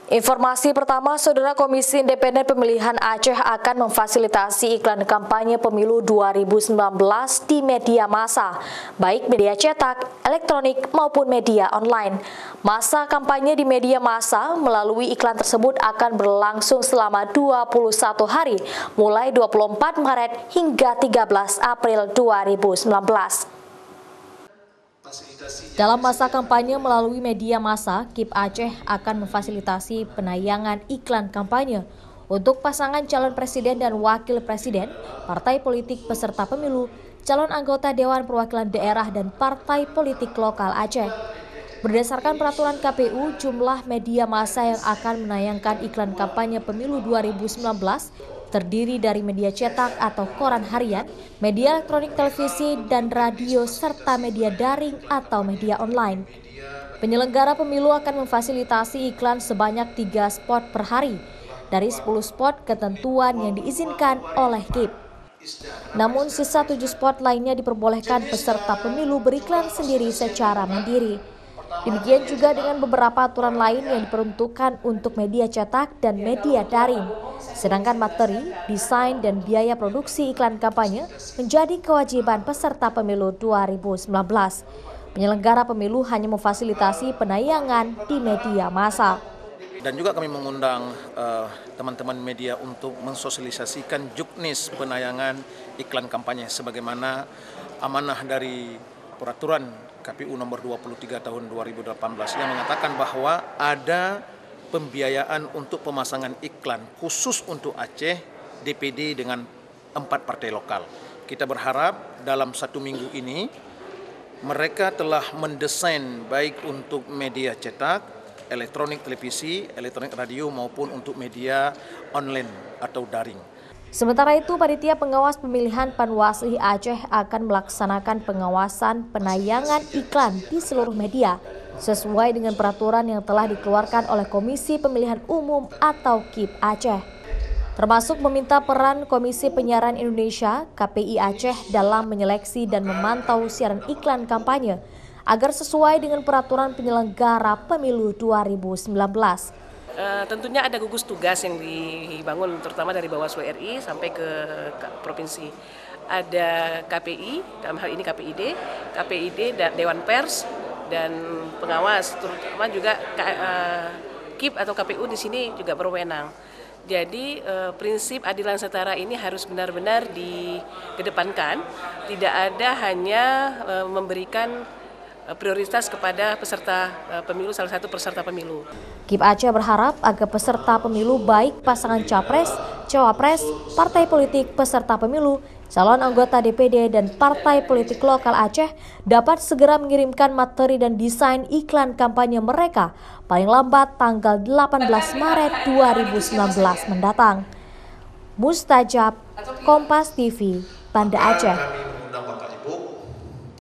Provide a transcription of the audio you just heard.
Informasi pertama, Saudara, Komisi Independen Pemilihan Aceh akan memfasilitasi iklan kampanye pemilu 2019 di media massa, baik media cetak, elektronik maupun media online. Masa kampanye di media massa melalui iklan tersebut akan berlangsung selama 21 hari, mulai 24 Maret hingga 13 April 2019. Dalam masa kampanye melalui media massa, KIP Aceh akan memfasilitasi penayangan iklan kampanye untuk pasangan calon presiden dan wakil presiden, partai politik peserta pemilu, calon anggota Dewan Perwakilan Daerah dan partai politik lokal Aceh. Berdasarkan peraturan KPU, jumlah media massa yang akan menayangkan iklan kampanye pemilu 2019 terdiri dari media cetak atau koran harian, media elektronik, televisi, dan radio, serta media daring atau media online. Penyelenggara pemilu akan memfasilitasi iklan sebanyak 3 spot per hari, dari 10 spot ketentuan yang diizinkan oleh KIP. Namun sisa 7 spot lainnya diperbolehkan peserta pemilu beriklan sendiri secara mandiri. Demikian juga dengan beberapa aturan lain yang diperuntukkan untuk media cetak dan media daring. Sedangkan materi, desain, dan biaya produksi iklan kampanye menjadi kewajiban peserta pemilu 2019. Penyelenggara pemilu hanya memfasilitasi penayangan di media massa. Dan juga kami mengundang teman-teman media untuk mensosialisasikan juknis penayangan iklan kampanye sebagaimana amanah dari peraturan KPU nomor 23 tahun 2018 yang mengatakan bahwa ada pembiayaan untuk pemasangan iklan khusus untuk Aceh DPD dengan 4 partai lokal. Kita berharap dalam 1 minggu ini mereka telah mendesain baik untuk media cetak, elektronik televisi, elektronik radio maupun untuk media online atau daring. Sementara itu, Panitia Pengawas Pemilihan Panwasih Aceh akan melaksanakan pengawasan penayangan iklan di seluruh media sesuai dengan peraturan yang telah dikeluarkan oleh Komisi Pemilihan Umum atau KIP Aceh, termasuk meminta peran Komisi Penyiaran Indonesia (KPI) Aceh dalam menyeleksi dan memantau siaran iklan kampanye agar sesuai dengan peraturan penyelenggara pemilu 2019. Tentunya ada gugus tugas yang dibangun terutama dari Bawaslu RI sampai ke provinsi. Ada KPI, dalam hal ini KPID, Dewan Pers, dan pengawas, terutama juga KIP atau KPU di sini juga berwenang. Jadi prinsip adilan setara ini harus benar-benar dikedepankan. Tidak ada hanya memberikan prioritas kepada peserta pemilu, salah satu peserta pemilu. KIP Aceh berharap agar peserta pemilu baik pasangan capres, cawapres, partai politik peserta pemilu, calon anggota DPD dan partai politik lokal Aceh dapat segera mengirimkan materi dan desain iklan kampanye mereka paling lambat tanggal 18 Maret 2019 mendatang. Mustajab, Kompas TV, Banda Aceh.